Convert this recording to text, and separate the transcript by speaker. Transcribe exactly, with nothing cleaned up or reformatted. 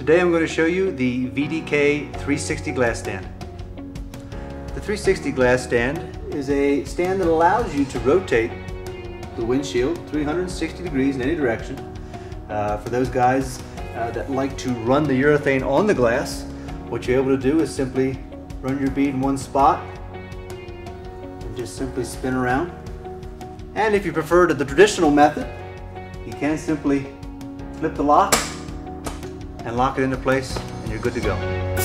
Speaker 1: Today I'm going to show you the V D K three sixty glass stand. The three sixty glass stand is a stand that allows you to rotate the windshield three hundred sixty degrees in any direction. Uh, for those guys uh, that like to run the urethane on the glass, what you're able to do is simply run your bead in one spot and just simply spin around. And if you prefer to the traditional method, you can simply flip the lock and lock it into place, and you're good to go.